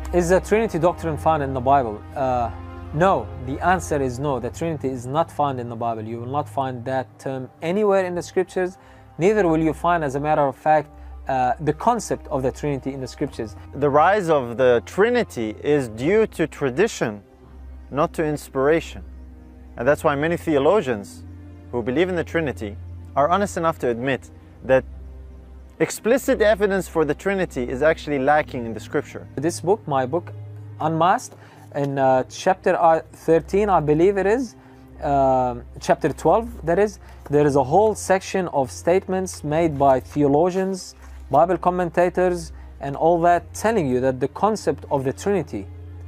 Is the Trinity doctrine found in the Bible? No. The answer is no. The Trinity is not found in the Bible. You will not find that term anywhere in the Scriptures. Neither will you find, as a matter of fact, the concept of the Trinity in the Scriptures. The rise of the Trinity is due to tradition, not to inspiration. And that's why many theologians who believe in the Trinity are honest enough to admit that explicit evidence for the Trinity is actually lacking in the Scripture. This book, my book, Unmasked, in chapter 13, I believe it is, chapter 12, that is, there is a whole section of statements made by theologians, Bible commentators, and all that, telling you that the concept of the Trinity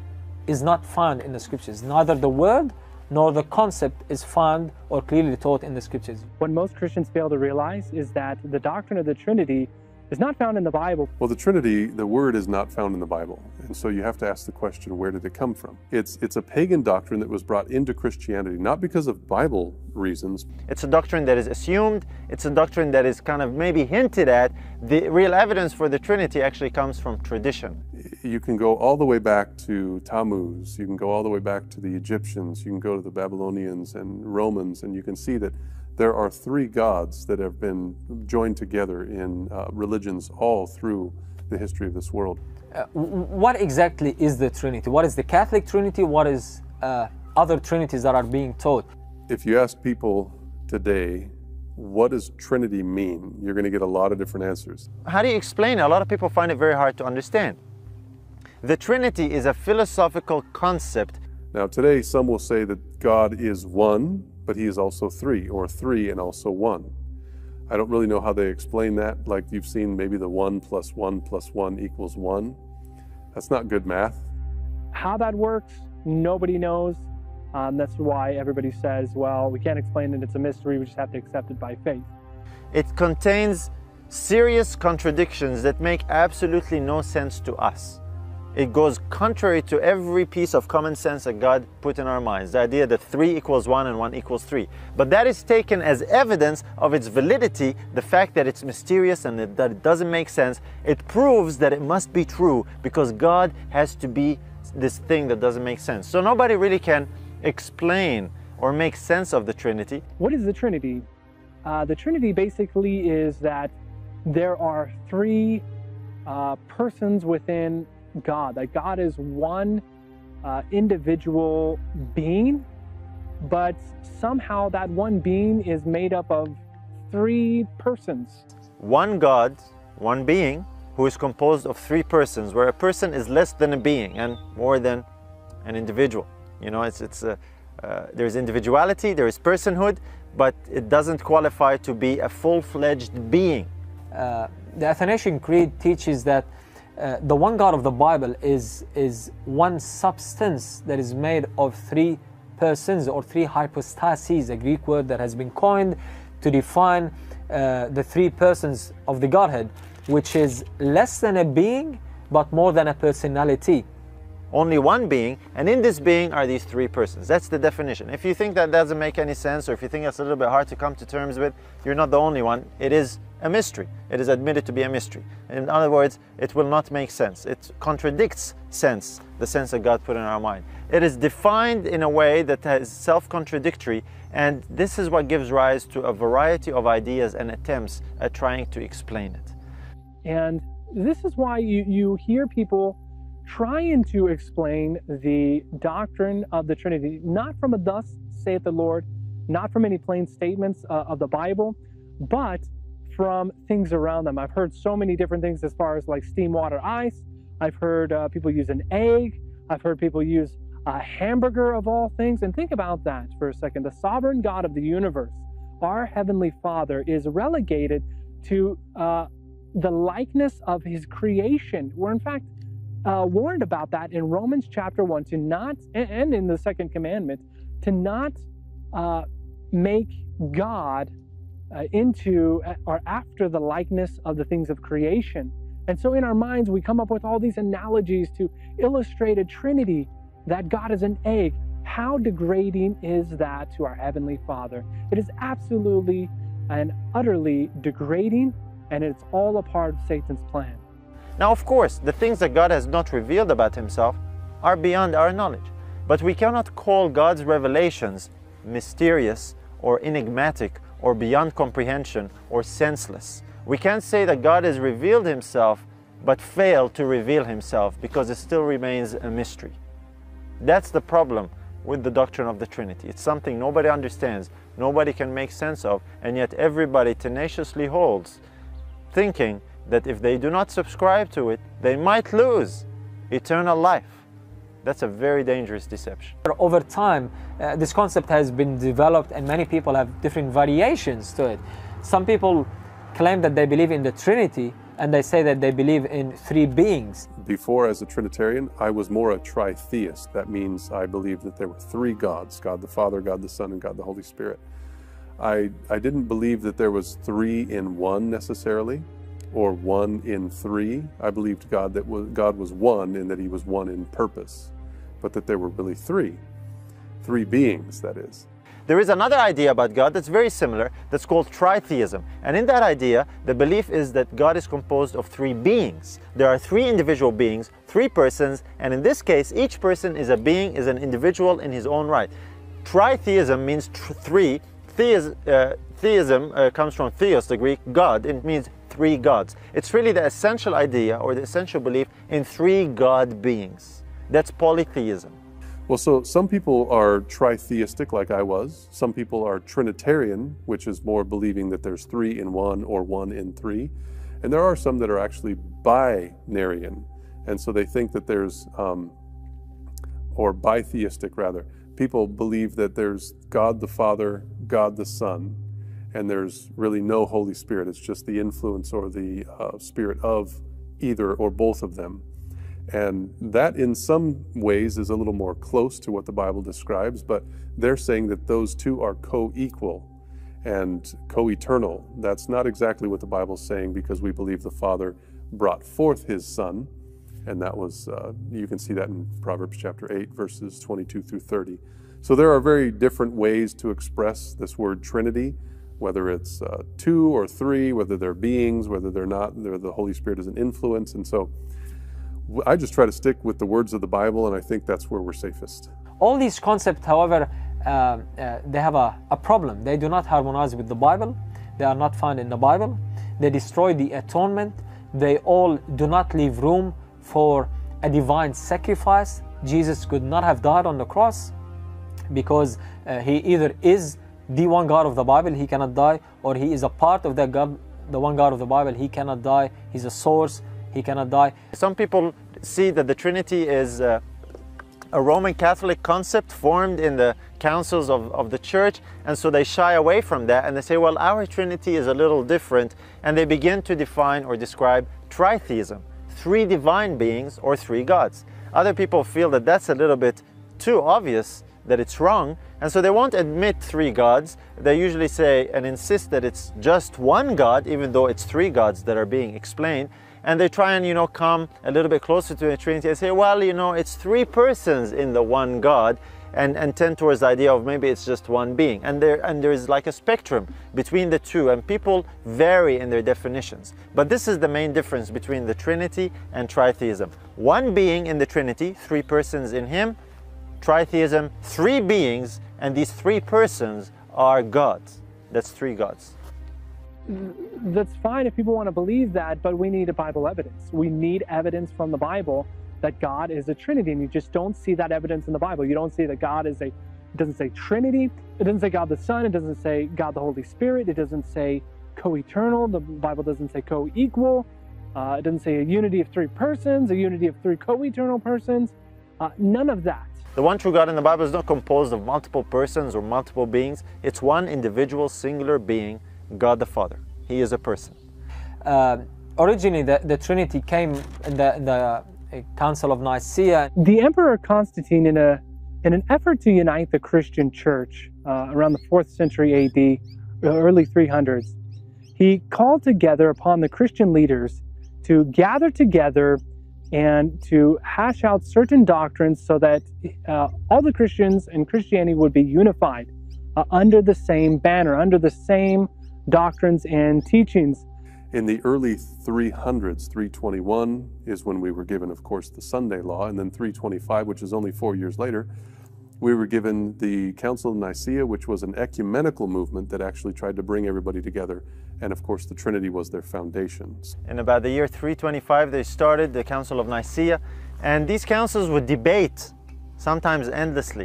is not found in the Scriptures. Neither the word nor the concept is found or clearly taught in the Scriptures. What most Christians fail to realize is that the doctrine of the Trinity is not found in the Bible. Well, the Trinity, the word is not found in the Bible. And so you have to ask the question, where did it come from? It's a pagan doctrine that was brought into Christianity, not because of Bible reasons. It's a doctrine that is assumed. It's a doctrine that is kind of maybe hinted at. The real evidence for the Trinity actually comes from tradition. You can go all the way back to Tammuz. You can go all the way back to the Egyptians. You can go to the Babylonians and Romans, and you can see that there are three gods that have been joined together in religions all through the history of this world. What exactly is the Trinity? What is the Catholic Trinity? What is other Trinities that are being taught? If you ask people today, what does Trinity mean? You're going to get a lot of different answers. How do you explain it? A lot of people find it very hard to understand. The Trinity is a philosophical concept. Now today, some will say that God is one, but he is also three, or three and also one. I don't really know how they explain that, like you've seen maybe the 1 + 1 + 1 = 1. That's not good math. How that works, nobody knows. That's why everybody says, well, we can't explain it, it's a mystery, we just have to accept it by faith. It contains serious contradictions that make absolutely no sense to us. It goes contrary to every piece of common sense that God put in our minds. The idea that 3 = 1 and 1 = 3. But that is taken as evidence of its validity, the fact that it's mysterious and that it doesn't make sense. It proves that it must be true because God has to be this thing that doesn't make sense. So nobody really can explain or make sense of the Trinity. What is the Trinity? The Trinity basically is that there are three persons within God, that God is one individual being, but somehow that one being is made up of three persons. One God, one being, who is composed of three persons, where a person is less than a being and more than an individual. You know, there's individuality, there is personhood, but it doesn't qualify to be a full-fledged being. The Athanasian Creed teaches that the one God of the Bible is one substance that is made of three persons or three hypostases, a Greek word that has been coined to define the three persons of the Godhead, which is less than a being but more than a personality. Only one being, and in this being are these three persons. That's the definition. If you think that doesn't make any sense, or if you think that's a little bit hard to come to terms with, you're not the only one. It is a mystery. It is admitted to be a mystery. In other words, it will not make sense. It contradicts sense, the sense that God put in our mind. It is defined in a way that is self-contradictory, and this is what gives rise to a variety of ideas and attempts at trying to explain it. And this is why you hear people trying to explain the doctrine of the Trinity, not from a thus saith the Lord, not from any plain statements of the Bible, but from things around them. I've heard so many different things as far as like steam, water, ice. I've heard people use an egg. I've heard people use a hamburger of all things. And think about that for a second. The sovereign God of the universe, our Heavenly Father, is relegated to the likeness of His creation. We're in fact warned about that in Romans chapter 1 to not, and in the second commandment, to not make God into or after the likeness of the things of creation. And so in our minds, we come up with all these analogies to illustrate a Trinity, that God is an egg. How degrading is that to our Heavenly Father? It is absolutely and utterly degrading, and it's all a part of Satan's plan. Now, of course, the things that God has not revealed about himself are beyond our knowledge. But we cannot call God's revelations mysterious or enigmatic or beyond comprehension or senseless. We can't say that God has revealed himself but failed to reveal himself, because it still remains a mystery. That's the problem with the doctrine of the Trinity. It's something nobody understands, nobody can make sense of, and yet everybody tenaciously holds, thinking that if they do not subscribe to it, they might lose eternal life. That's a very dangerous deception. Over time, this concept has been developed and many people have different variations to it. Some people claim that they believe in the Trinity and they say that they believe in three beings. Before, as a Trinitarian, I was more a tritheist. That means I believed that there were three gods, God the Father, God the Son, and God the Holy Spirit. I didn't believe that there was three in one necessarily, or one in three. I believed God was one, and that he was one in purpose, but that there were really three beings, that is. There is another idea about God that's very similar, that's called tritheism. And in that idea, the belief is that God is composed of three beings. There are three individual beings, three persons, and in this case, each person is a being, is an individual in his own right. Tritheism means three. Theism comes from theos, the Greek God, and it means three gods. It's really the essential idea or the essential belief in three God beings. That's polytheism. Well, so some people are tritheistic like I was. Some people are Trinitarian, which is more believing that there's three in one or one in three. And there are some that are actually binarian. And so they think that there's, or bitheistic rather. People believe that there's God the Father, God the Son, and there's really no Holy Spirit. It's just the influence or the spirit of either or both of them. And that in some ways is a little more close to what the Bible describes, but they're saying that those two are co-equal and co-eternal. That's not exactly what the Bible's saying, because we believe the Father brought forth his Son, and that was, you can see that in Proverbs chapter 8, verses 22 through 30. So there are very different ways to express this word Trinity, whether it's two or three, whether they're beings, whether they're not, the Holy Spirit is an influence. And so I just try to stick with the words of the Bible, and I think that's where we're safest. All these concepts, however, they have a problem. They do not harmonize with the Bible. They are not found in the Bible. They destroy the atonement. They all do not leave room for a divine sacrifice. Jesus could not have died on the cross because he either is the one God of the Bible, he cannot die, or he is a part of that God, the one God of the Bible, he cannot die. He's a source, he cannot die. Some people see that the Trinity is a Roman Catholic concept formed in the councils of the church, and so they shy away from that and they say, well, our Trinity is a little different, and they begin to define or describe tritheism, three divine beings or three gods. Other people feel that that's a little bit too obvious, that it's wrong, and so they won't admit three gods. They usually say and insist that it's just one God, even though it's three gods that are being explained. And they try and, come a little bit closer to the Trinity and say, well, it's three persons in the one God, and tend towards the idea of maybe it's just one being. And there is like a spectrum between the two, and people vary in their definitions. But this is the main difference between the Trinity and tritheism. One being in the Trinity, three persons in him. Tritheism, three beings, and these three persons are gods. That's three gods. That's fine if people want to believe that, but we need a Bible evidence. We need evidence from the Bible that God is a Trinity, and you just don't see that evidence in the Bible. You don't see that God is it doesn't say Trinity, it doesn't say God the Son, it doesn't say God the Holy Spirit, it doesn't say co-eternal, the Bible doesn't say co-equal, it doesn't say a unity of three persons, a unity of three co-eternal persons, none of that. The one true God in the Bible is not composed of multiple persons or multiple beings. It's one individual, singular being, God the Father. He is a person. Originally, the Trinity came in the Council of Nicaea. The Emperor Constantine, in an effort to unite the Christian church around the 4th century AD, early 300s, he called together upon the Christian leaders to gather together and to hash out certain doctrines so that all the Christians and Christianity would be unified under the same banner, under the same doctrines and teachings. In the early 300s, 321 is when we were given, of course, the Sunday law, and then 325, which is only 4 years later, we were given the Council of Nicaea, which was an ecumenical movement that actually tried to bring everybody together. And of course, the Trinity was their foundations. In about the year 325, they started the Council of Nicaea, and these councils would debate, sometimes endlessly,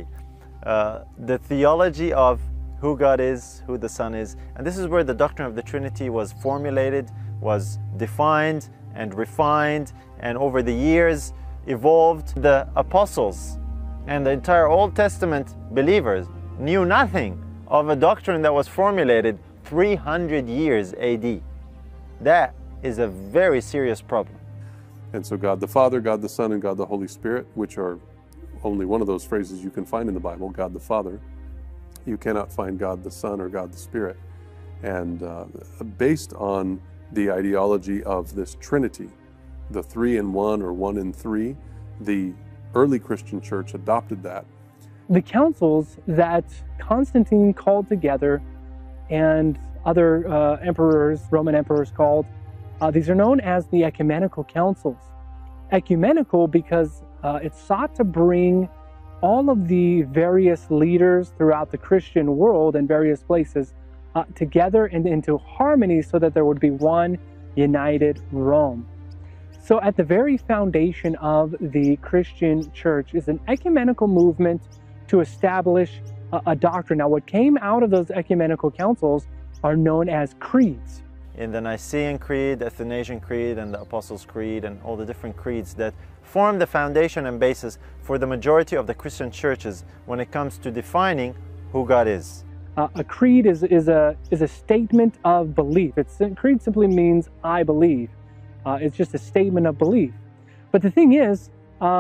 the theology of who God is, who the Son is. And this is where the doctrine of the Trinity was formulated, was defined and refined, and over the years evolved. The apostles and the entire Old Testament believers knew nothing of a doctrine that was formulated 300 years AD. That is a very serious problem. And so God the Father, God the Son, and God the Holy Spirit, which are only one of those phrases you can find in the Bible, God the Father. You cannot find God the Son or God the Spirit. And based on the ideology of this Trinity, the 3 in 1 or 1 in 3, the early Christian church adopted that. The councils that Constantine called together and other emperors, Roman emperors called, these are known as the ecumenical councils. Ecumenical because it sought to bring all of the various leaders throughout the Christian world in various places together and into harmony so that there would be one united Rome. So at the very foundation of the Christian church is an ecumenical movement to establish a doctrine. Now, what came out of those ecumenical councils are known as creeds. In the Nicene Creed, the Athanasian Creed, and the Apostles' Creed, and all the different creeds that form the foundation and basis for the majority of the Christian churches when it comes to defining who God is. A creed is a statement of belief. Creed simply means I believe. It's just a statement of belief. But the thing is,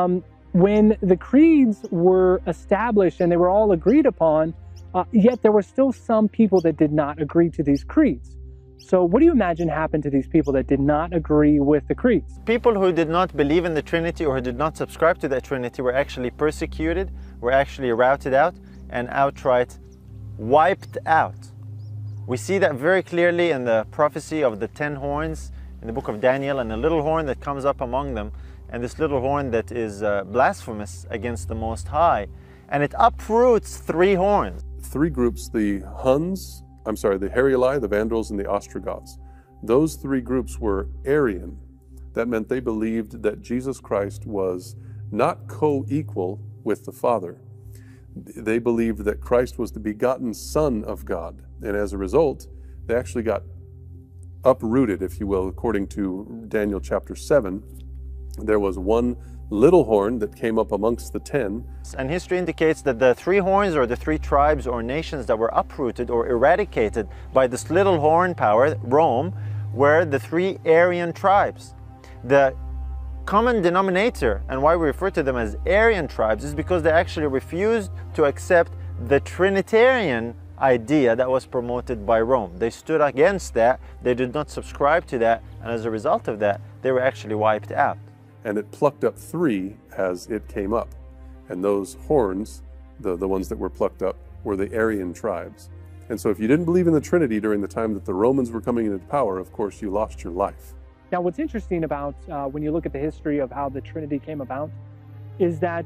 when the creeds were established and they were all agreed upon, yet there were still some people that did not agree to these creeds. So what do you imagine happened to these people that did not agree with the creeds? People who did not believe in the Trinity or who did not subscribe to the Trinity were actually persecuted, were actually routed out, and outright wiped out. We see that very clearly in the prophecy of the 10 horns in the book of Daniel, and a little horn that comes up among them, and this little horn that is blasphemous against the Most High, and it uproots 3 horns. 3 groups, the Huns, the Heruli, the Vandals, and the Ostrogoths. Those 3 groups were Arian. That meant they believed that Jesus Christ was not co-equal with the Father. They believed that Christ was the begotten Son of God, and as a result, they actually got uprooted, if you will, according to Daniel chapter 7. There was one little horn that came up amongst the 10. And history indicates that the 3 horns, or the 3 tribes or nations that were uprooted or eradicated by this little horn power, Rome, were the 3 Arian tribes. The common denominator, and why we refer to them as Arian tribes, is because they actually refused to accept the Trinitarian idea that was promoted by Rome. They stood against that, they did not subscribe to that, and as a result of that, they were actually wiped out. And it plucked up 3 as it came up. And those horns, the ones that were plucked up, were the Arian tribes. And so if you didn't believe in the Trinity during the time that the Romans were coming into power, of course, you lost your life. Now, what's interesting about when you look at the history of how the Trinity came about is that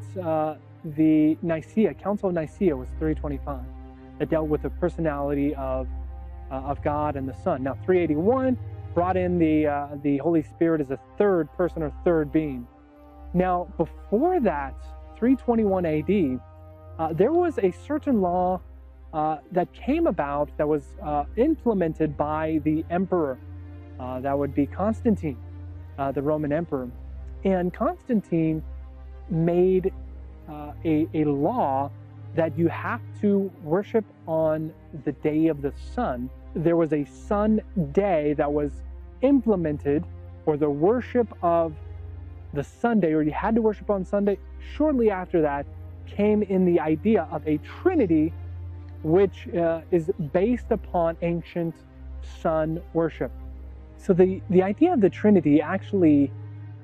the Council of Nicaea was 325. That dealt with the personality of God and the Son. Now, 381 brought in the Holy Spirit as a 3rd person or 3rd being. Now, before that, 321 AD, there was a certain law that came about that was implemented by the emperor. That would be Constantine, the Roman emperor. And Constantine made a law that you have to worship on the day of the sun. There was a sun day that was implemented, or the worship of the Sunday, or you had to worship on Sunday. Shortly after that came in the idea of a Trinity, which is based upon ancient sun worship. So the idea of the Trinity actually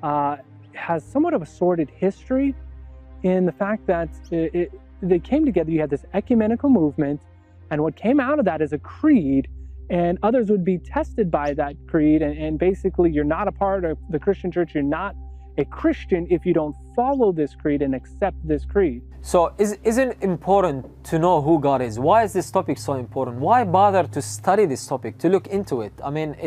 has somewhat of a sordid history in the fact that they came together. You had this ecumenical movement, and what came out of that is a creed, and others would be tested by that creed, and basically you're not a part of the Christian church, you're not a Christian if you don't follow this creed and accept this creed. So isn't it important to know who God is? Why is this topic so important? Why bother to study this topic, to look into it? I mean,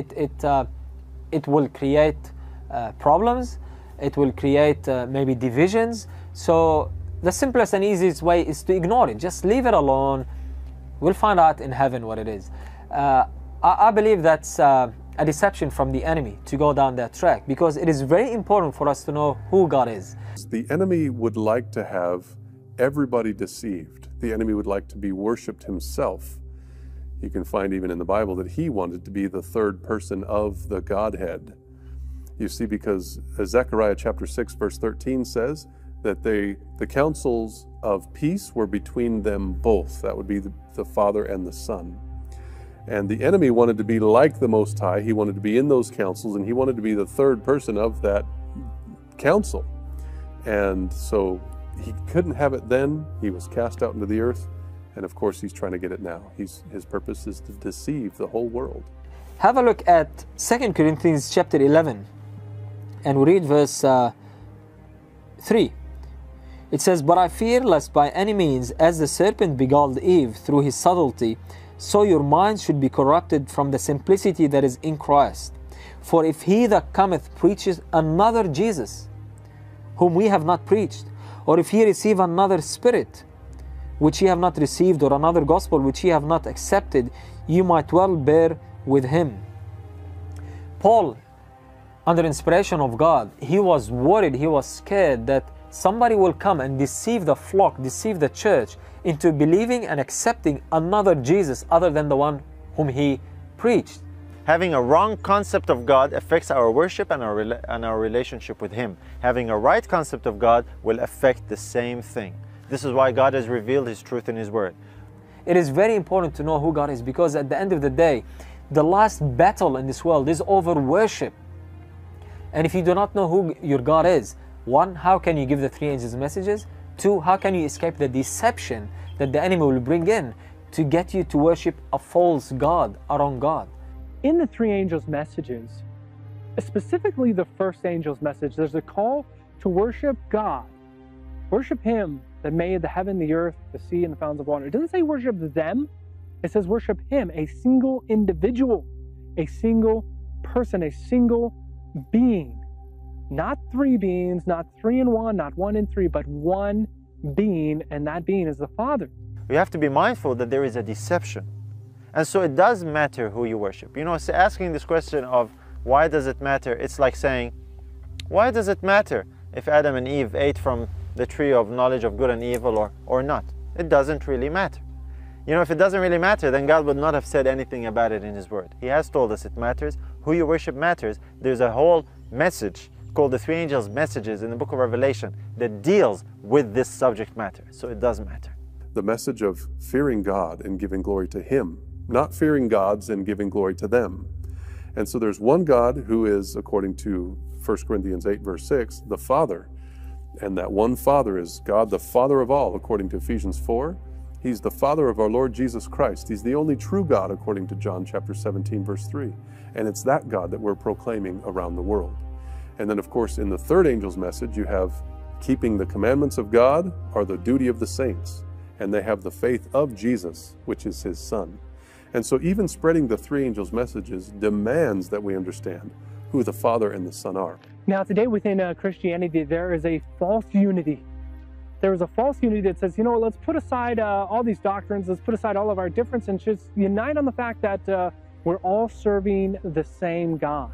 it will create problems, it will create maybe divisions. So the simplest and easiest way is to ignore it. Just leave it alone. We'll find out in heaven what it is. I believe that's a deception from the enemy to go down that track, because it is very important for us to know who God is. The enemy would like to have everybody deceived. The enemy would like to be worshipped himself. You can find even in the Bible that he wanted to be the third person of the Godhead. You see, because Zechariah chapter 6 verse 13 says that the counsels of peace were between them both. That would be the Father and the Son. And the enemy wanted to be like the Most High. He wanted to be in those councils, and he wanted to be the third person of that council. And so he couldn't have it then. He was cast out into the earth. And of course, he's trying to get it now. His purpose is to deceive the whole world. Have a look at 2 Corinthians chapter 11, and we read verse 3. It says, "But I fear lest by any means, as the serpent beguiled Eve through his subtlety, so your minds should be corrupted from the simplicity that is in Christ. For if he that cometh preaches another Jesus, whom we have not preached, or if he receive another spirit, which ye have not received, or another gospel which ye have not accepted, you might well bear with him." Paul, under inspiration of God, he was worried, he was scared that somebody will come and deceive the flock, deceive the church into believing and accepting another Jesus other than the one whom he preached. Having a wrong concept of God affects our worship and our relationship with Him. Having a right concept of God will affect the same thing. This is why God has revealed His truth in His Word. It is very important to know who God is, because at the end of the day, the last battle in this world is over worship. And if you do not know who your God is, one, how can you give the three angels messages? Two, how can you escape the deception that the enemy will bring in to get you to worship a false God, a wrong God? In the three angels' messages, specifically the first angel's message, there's a call to worship God. Worship Him that made the heaven, the earth, the sea, and the fountains of water. It doesn't say worship them. It says worship Him, a single individual, a single person, a single being. Not three beings, not three in one, not one in three, but one being, and that being is the Father. We have to be mindful that there is a deception. And so it does matter who you worship. You know, asking this question of why does it matter? It's like saying, why does it matter if Adam and Eve ate from the tree of knowledge of good and evil or not? It doesn't really matter. You know, if it doesn't really matter, then God would not have said anything about it in His Word. He has told us it matters. Who you worship matters. There's a whole message called the three angels' messages in the book of Revelation that deals with this subject matter. So it does matter. The message of fearing God and giving glory to Him, not fearing gods and giving glory to them. And so there's one God who is, according to 1 Corinthians 8 verse 6, the Father. And that one Father is God, the Father of all, according to Ephesians 4. He's the Father of our Lord Jesus Christ. He's the only true God, according to John chapter 17 verse 3. And it's that God that we're proclaiming around the world. And then, of course, in the third angel's message, you have keeping the commandments of God are the duty of the saints. And they have the faith of Jesus, which is His Son. And so even spreading the three angels' messages demands that we understand who the Father and the Son are. Now, today within Christianity, there is a false unity. There is a false unity that says, you know, let's put aside all these doctrines, let's put aside all of our differences and just unite on the fact that we're all serving the same God.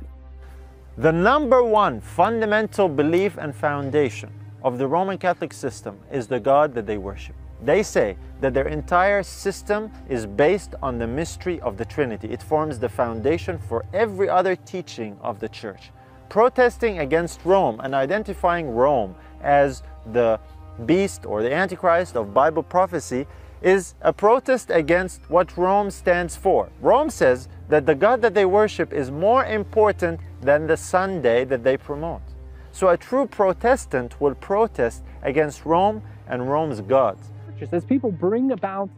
The number one fundamental belief and foundation of the Roman Catholic system is the God that they worship. They say that their entire system is based on the mystery of the Trinity. It forms the foundation for every other teaching of the Church. Protesting against Rome and identifying Rome as the beast or the Antichrist of Bible prophecy is a protest against what Rome stands for. Rome says that the God that they worship is more important than the Sunday that they promote. So a true Protestant will protest against Rome and Rome's gods. As people bring about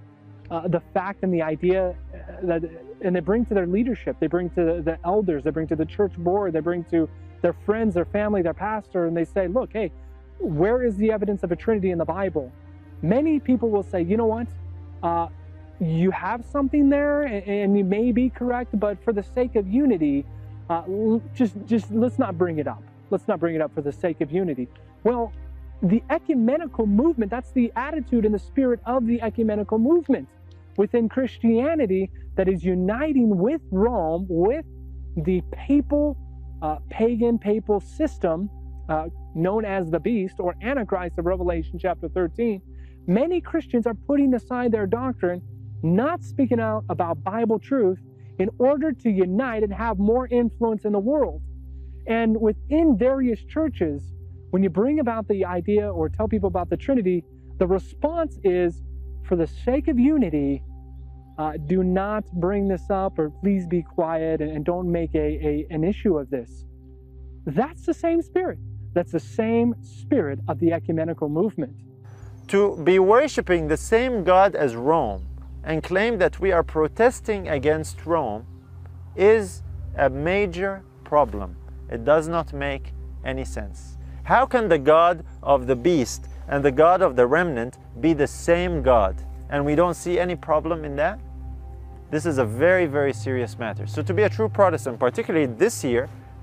the fact and the idea that, and they bring to their leadership, they bring to the elders, they bring to the church board, they bring to their friends, their family, their pastor, and they say, look, hey, where is the evidence of a Trinity in the Bible? Many people will say, you know what, you have something there and you may be correct, but for the sake of unity, just let's not bring it up. Let's not bring it up for the sake of unity. Well, the ecumenical movement, that's the attitude and the spirit of the ecumenical movement within Christianity that is uniting with Rome, with the papal, pagan papal system known as the beast or Antichrist of Revelation chapter 13. Many Christians are putting aside their doctrine, not speaking out about Bible truth in order to unite and have more influence in the world. And within various churches, when you bring about the idea or tell people about the Trinity, the response is, for the sake of unity, do not bring this up, or please be quiet and don't make an issue of this. That's the same spirit. That's the same spirit of the ecumenical movement. To be worshiping the same God as Rome and claim that we are protesting against Rome is a major problem. It does not make any sense. How can the God of the beast and the God of the remnant be the same God? And we don't see any problem in that? This is a very, very serious matter. So to be a true Protestant, particularly this year,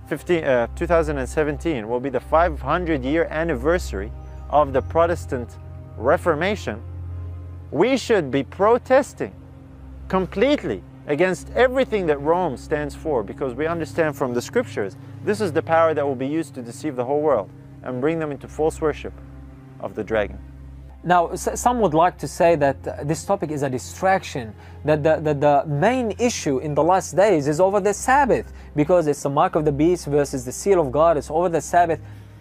2017, will be the 500-year anniversary of the Protestant Reformation. We should be protesting completely against everything that Rome stands for, because we understand from the scriptures this is the power that will be used to deceive the whole world and bring them into false worship of the dragon. Now, some would like to say that this topic is a distraction, that the main issue in the last days is over the Sabbath, because it's the mark of the beast versus the seal of God. It's over the Sabbath.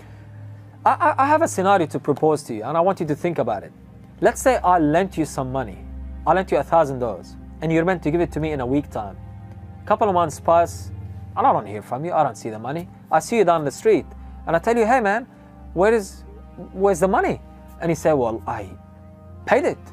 I have a scenario to propose to you, and I want you to think about it. Let's say I lent you some money. I lent you $1,000, and you're meant to give it to me in a week time. A couple of months pass, and I don't hear from you. I don't see the money. I see you down the street, and I tell you, hey man, where's the money? And he said, well, I paid it.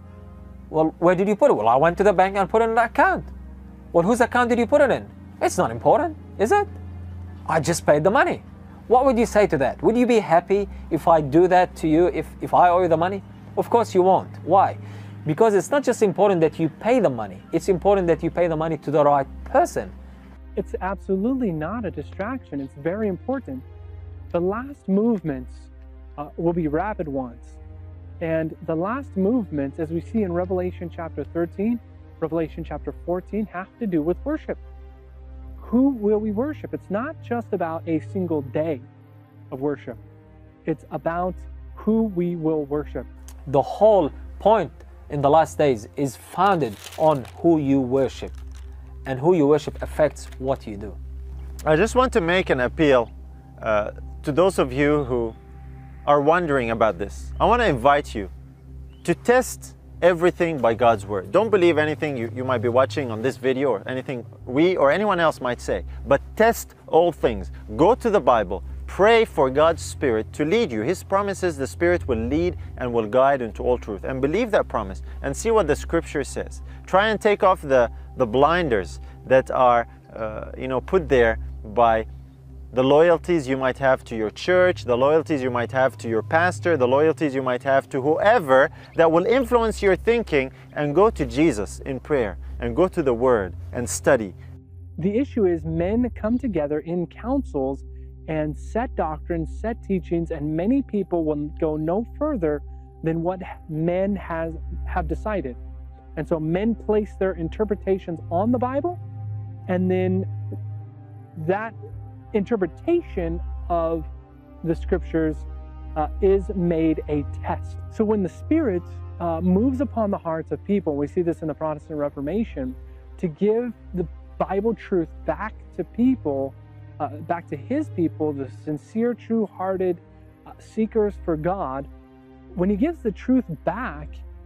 Well, where did you put it? Well, I went to the bank and put it in the account. Well, whose account did you put it in? It's not important, is it? I just paid the money. What would you say to that? Would you be happy if I do that to you, if I owe you the money? Of course you won't. Why? Because it's not just important that you pay the money. It's important that you pay the money to the right person. It's absolutely not a distraction. It's very important. The last movements will be rapid ones. And the last movements, as we see in Revelation chapter 13, Revelation chapter 14, have to do with worship. Who will we worship? It's not just about a single day of worship. It's about who we will worship. The whole point in the last days is founded on who you worship. And who you worship affects what you do. I just want to make an appeal to those of you who are wondering about this. I want to invite you to test everything by God's word. Don't believe anything you might be watching on this video or anything we or anyone else might say, but test all things. Go to the Bible. Pray for God's Spirit to lead you. His promises, the Spirit will lead and will guide into all truth. And believe that promise and see what the Scripture says. Try and take off the blinders that are put there by the loyalties you might have to your church, the loyalties you might have to your pastor, the loyalties you might have to whoever that will influence your thinking, and go to Jesus in prayer and go to the Word and study. The issue is men come together in councils and set doctrines, set teachings, and many people will go no further than what men have decided. And so men place their interpretations on the Bible, and then that interpretation of the scriptures is made a test. So when the Spirit moves upon the hearts of people, we see this in the Protestant Reformation, to give the Bible truth back to people, back to His people, the sincere, true-hearted seekers for God, when He gives the truth back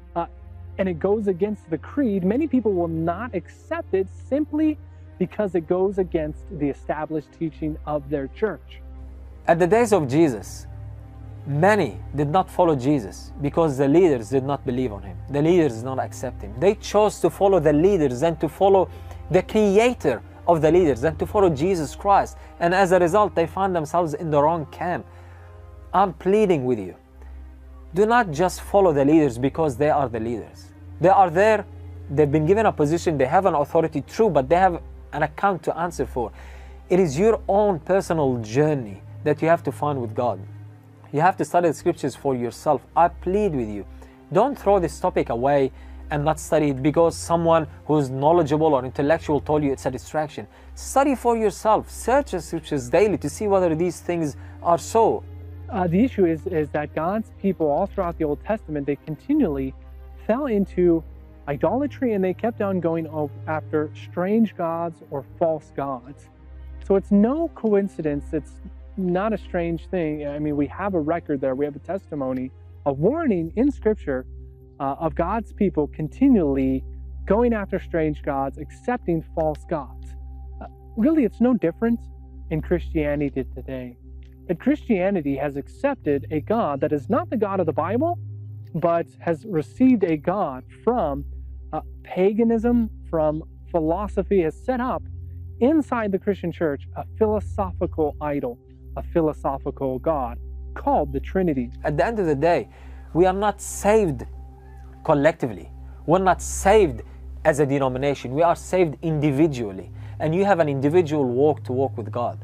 and it goes against the creed, many people will not accept it simply because it goes against the established teaching of their church. At the days of Jesus, Many did not follow Jesus because the leaders did not believe on him. The leaders did not accept him. They chose to follow the leaders and to follow the creator of the leaders and to follow Jesus Christ. And as a result, they found themselves in the wrong camp. I'm pleading with you. Do not just follow the leaders because they are the leaders. They are there. They've been given a position. They have an authority, true, but they have an account to answer for. It is your own personal journey that you have to find with God. You have to study the scriptures for yourself. I plead with you. Don't throw this topic away and not study it because someone who's knowledgeable or intellectual told you it's a distraction. Study for yourself. Search the scriptures daily to see whether these things are so. The issue is that God's people all throughout the Old Testament, they continually fell into idolatry and they kept on going after strange gods or false gods. So it's no coincidence, it's not a strange thing. I mean, we have a record there, we have a testimony, a warning in Scripture of God's people continually going after strange gods, accepting false gods. Really, it's no different in Christianity today. That Christianity has accepted a God that is not the God of the Bible, but has received a God from paganism, from philosophy, has set up inside the Christian church a philosophical idol, a philosophical God called the Trinity. At the end of the day, we are not saved collectively. We're not saved as a denomination. We are saved individually. And you have an individual walk to walk with God.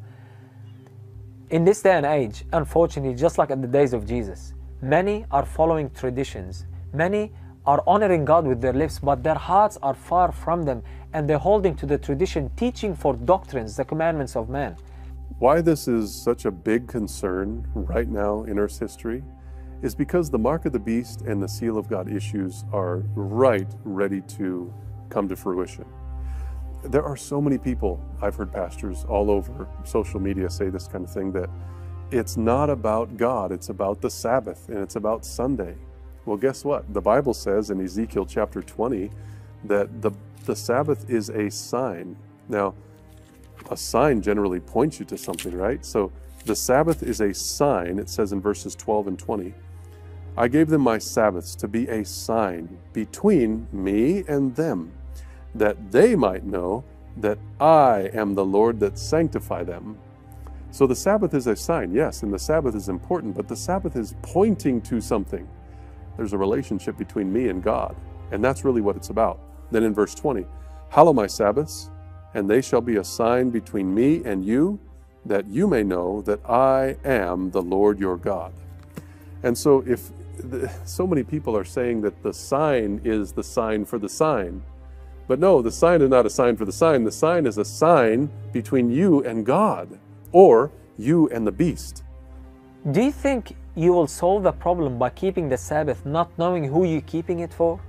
In this day and age, unfortunately, just like in the days of Jesus, many are following traditions. Many are honoring God with their lips, but their hearts are far from them, and they're holding to the tradition, teaching for doctrines, the commandments of man. Why this is such a big concern right now in Earth's history is because the mark of the beast and the seal of God issues are ready to come to fruition. There are so many people, I've heard pastors all over social media say this kind of thing, that it's not about God, it's about the Sabbath and it's about Sunday. Well, guess what? The Bible says in Ezekiel chapter 20 that the Sabbath is a sign. Now, a sign generally points you to something, right? So the Sabbath is a sign, it says in verses 12 and 20. I gave them my Sabbaths to be a sign between me and them, that they might know that I am the Lord that sanctify them. So the Sabbath is a sign, yes, and the Sabbath is important, but the Sabbath is pointing to something. There's a relationship between me and God, and that's really what it's about. Then in verse 20, hallow my Sabbaths, and they shall be a sign between me and you, that you may know that I am the Lord your God. And so if so many people are saying that the sign is the sign for the sign, but no, the sign is not a sign for the sign. The sign is a sign between you and God, or you and the beast. Do you think you will solve the problem by keeping the Sabbath, not knowing who you're keeping it for?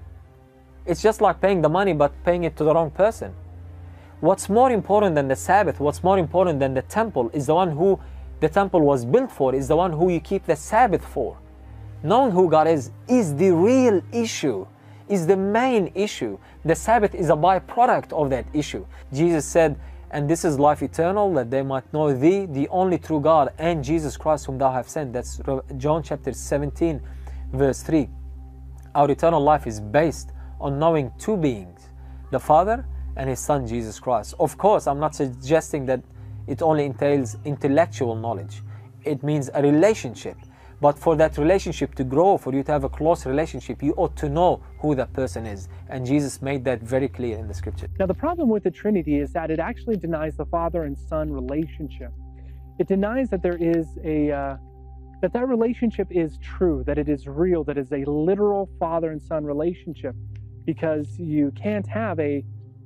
It's just like paying the money, but paying it to the wrong person. What's more important than the Sabbath, what's more important than the temple, is the one who the temple was built for, is the one who you keep the Sabbath for. Knowing who God is the real issue, is the main issue. The Sabbath is a byproduct of that issue. Jesus said, and this is life eternal, that they might know thee, the only true God, and Jesus Christ whom thou hast sent. That's John chapter 17, verse 3. Our eternal life is based on knowing two beings, the Father and His Son, Jesus Christ. Of course, I'm not suggesting that it only entails intellectual knowledge. It means a relationship. But for that relationship to grow, for you to have a close relationship, you ought to know who that person is. And Jesus made that very clear in the scripture. Now, the problem with the Trinity is that it actually denies the Father and Son relationship. It denies that there is that relationship is true, that it is real, that it is a literal Father and Son relationship, because you can't have a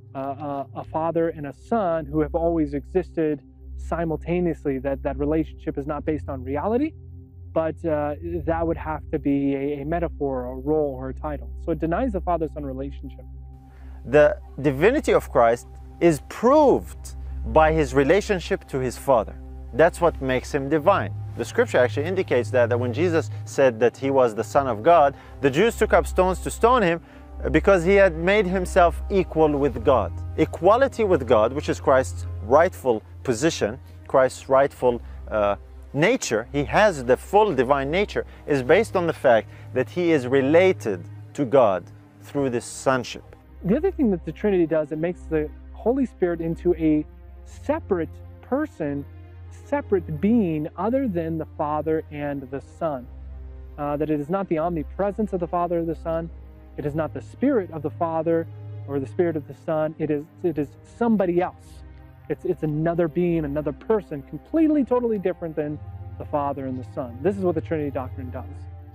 Father and a Son who have always existed simultaneously. That relationship is not based on reality, but that would have to be a metaphor, a role, or a title. So it denies the Father-Son relationship. The divinity of Christ is proved by His relationship to His Father. That's what makes Him divine. The scripture actually indicates that when Jesus said that He was the Son of God, the Jews took up stones to stone Him because He had made Himself equal with God. Equality with God, which is Christ's rightful position, Christ's rightful nature, he has the full divine nature, is based on the fact that he is related to God through this sonship. The other thing that the Trinity does, it makes the Holy Spirit into a separate person, separate being other than the Father and the Son. That it is not the omnipresence of the Father or the Son, it is not the Spirit of the Father or the Spirit of the Son, it is somebody else. It's another being, another person, completely, totally different than the Father and the Son. This is what the Trinity doctrine does.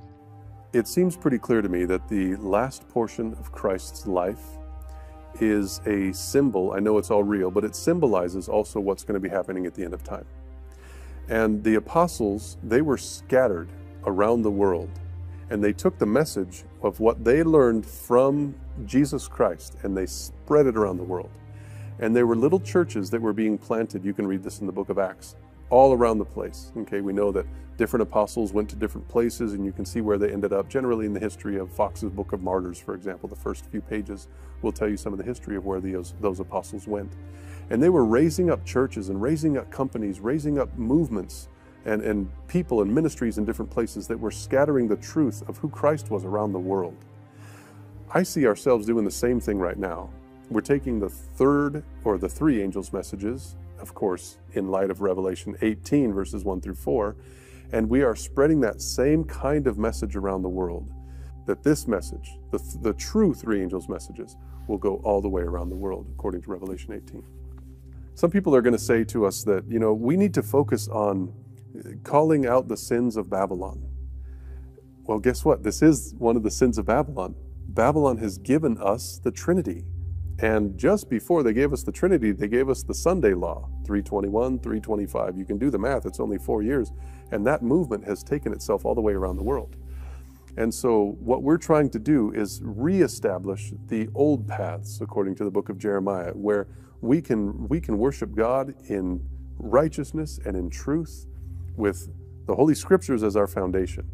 It seems pretty clear to me that the last portion of Christ's life is a symbol. I know it's all real, but it symbolizes also what's going to be happening at the end of time. And the apostles, they were scattered around the world, and they took the message of what they learned from Jesus Christ and they spread it around the world. And there were little churches that were being planted. You can read this in the book of Acts, all around the place. Okay, we know that different apostles went to different places, and you can see where they ended up. Generally in the history of Fox's Book of Martyrs, for example, the first few pages will tell you some of the history of where those apostles went. And they were raising up churches and raising up companies, raising up movements and people and ministries in different places that were scattering the truth of who Christ was around the world. I see ourselves doing the same thing right now. We're taking the third or the three angels' messages, of course, in light of Revelation 18, verses 1 through 4, and we are spreading that same kind of message around the world, that this message, the true three angels' messages, will go all the way around the world, according to Revelation 18. Some people are going to say to us that, you know, we need to focus on calling out the sins of Babylon. Well, guess what? This is one of the sins of Babylon. Babylon has given us the Trinity. And just before they gave us the Trinity, they gave us the Sunday law, 321, 325. You can do the math, it's only 4 years. And that movement has taken itself all the way around the world. And so what we're trying to do is reestablish the old paths, according to the book of Jeremiah, where we can worship God in righteousness and in truth with the Holy Scriptures as our foundation.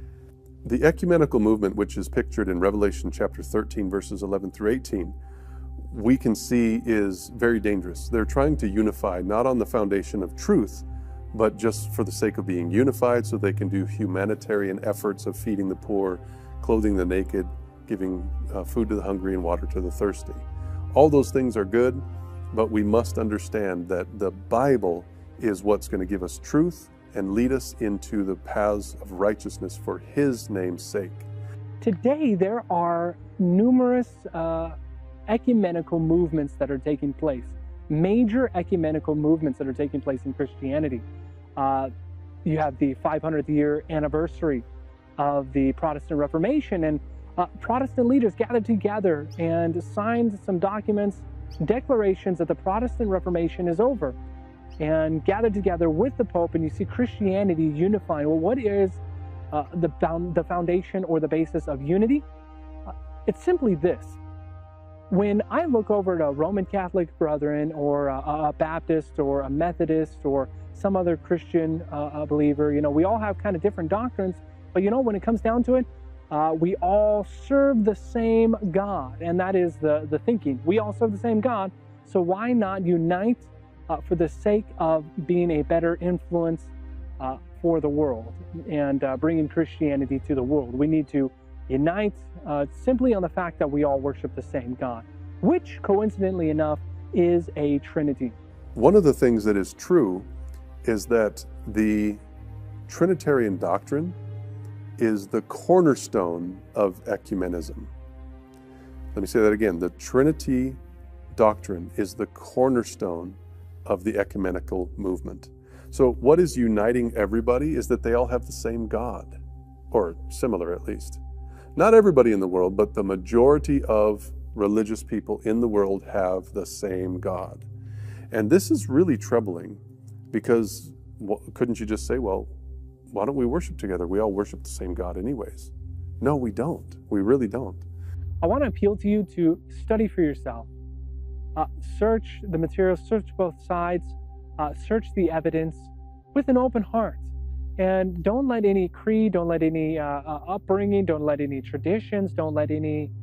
The ecumenical movement, which is pictured in Revelation chapter 13, verses 11 through 18, we can see is very dangerous. They're trying to unify not on the foundation of truth, but just for the sake of being unified so they can do humanitarian efforts of feeding the poor, clothing the naked, giving food to the hungry and water to the thirsty. All those things are good, but we must understand that the Bible is what's going to give us truth and lead us into the paths of righteousness for His name's sake. Today, there are numerous ecumenical movements that are taking place, major ecumenical movements that are taking place in Christianity. You have the 500th year anniversary of the Protestant Reformation, and Protestant leaders gathered together and signed some documents, declarations that the Protestant Reformation is over, and gathered together with the Pope, and you see Christianity unifying. Well, what is the foundation or the basis of unity? It's simply this. When I look over at a Roman Catholic brethren or a Baptist or a Methodist or some other Christian believer, you know, we all have kind of different doctrines, but you know, when it comes down to it, we all serve the same God, and that is the thinking. We all serve the same God, so why not unite for the sake of being a better influence for the world and bringing Christianity to the world? We need to unite simply on the fact that we all worship the same God, which coincidentally enough is a Trinity. One of the things that is true is that the Trinitarian doctrine is the cornerstone of ecumenism. Let me say that again. The Trinity doctrine is the cornerstone of the ecumenical movement. So what is uniting everybody is that they all have the same God, or similar at least. Not everybody in the world, but the majority of religious people in the world have the same God. And this is really troubling because couldn't you just say, well, why don't we worship together? We all worship the same God anyways. No, we don't. We really don't. I want to appeal to you to study for yourself. Search the material, search both sides, search the evidence with an open heart. And don't let any creed, don't let any upbringing, don't let any traditions, don't let any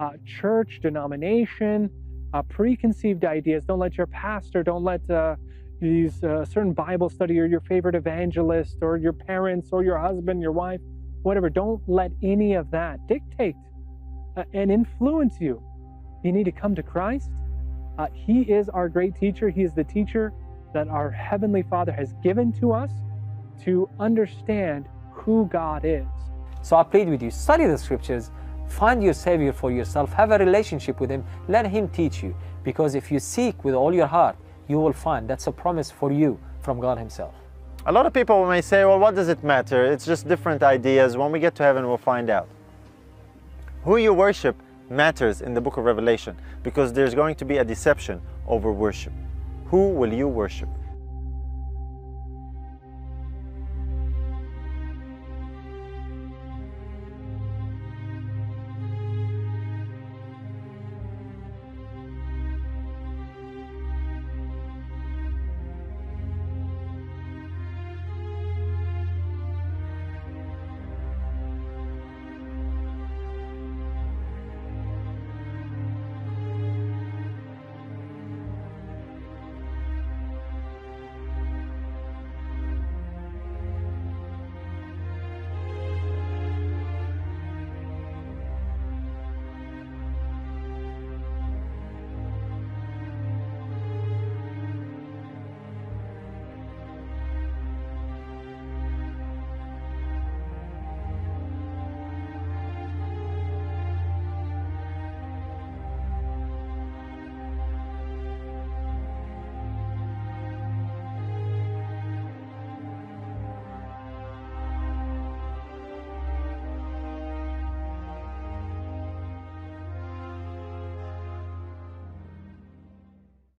church, denomination, preconceived ideas, don't let your pastor, don't let these certain Bible study, or your favorite evangelist, or your parents, or your husband, your wife, whatever. Don't let any of that dictate and influence you. You need to come to Christ. He is our great teacher. He is the teacher that our Heavenly Father has given to us to understand who God is. So I plead with you, study the scriptures, find your Savior for yourself, have a relationship with Him, let Him teach you. Because if you seek with all your heart, you will find. That's a promise for you from God Himself. A lot of people may say, well, what does it matter? It's just different ideas. When we get to heaven, we'll find out. Who you worship matters in the book of Revelation, because there's going to be a deception over worship. Who will you worship?